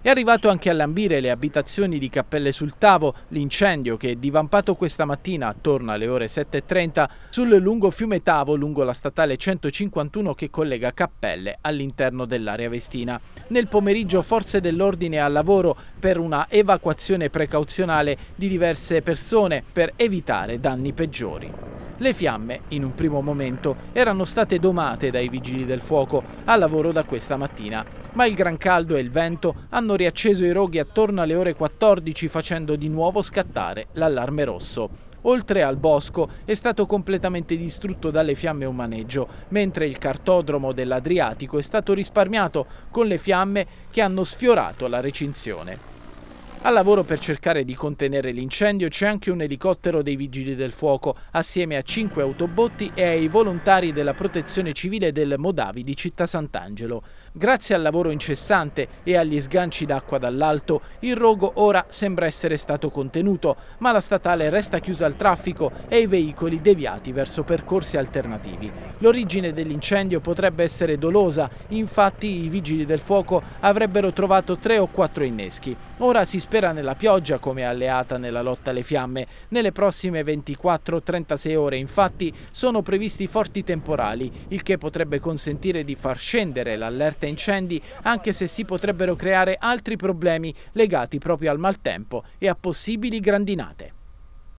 È arrivato anche a lambire le abitazioni di Cappelle sul Tavo, l'incendio che è divampato questa mattina attorno alle ore 7:30 sul lungo fiume Tavo lungo la statale 151 che collega Cappelle all'interno dell'area vestina. Nel pomeriggio forze dell'ordine al lavoro per una evacuazione precauzionale di diverse persone per evitare danni peggiori. Le fiamme, in un primo momento, erano state domate dai vigili del fuoco al lavoro da questa mattina, ma il gran caldo e il vento hanno riacceso i roghi attorno alle ore 14 facendo di nuovo scattare l'allarme rosso. Oltre al bosco è stato completamente distrutto dalle fiamme un maneggio, mentre il cartodromo dell'Adriatico è stato risparmiato con le fiamme che hanno sfiorato la recinzione. Al lavoro per cercare di contenere l'incendio c'è anche un elicottero dei Vigili del Fuoco, assieme a 5 autobotti e ai volontari della Protezione Civile del Modavi di Città Sant'Angelo. Grazie al lavoro incessante e agli sganci d'acqua dall'alto, il rogo ora sembra essere stato contenuto, ma la statale resta chiusa al traffico e i veicoli deviati verso percorsi alternativi. L'origine dell'incendio potrebbe essere dolosa, infatti i Vigili del Fuoco avrebbero trovato 3 o 4 inneschi. Ora si spera nella pioggia come alleata nella lotta alle fiamme. Nelle prossime 24-36 ore infatti sono previsti forti temporali, il che potrebbe consentire di far scendere l'allerta incendi, anche se si potrebbero creare altri problemi legati proprio al maltempo e a possibili grandinate.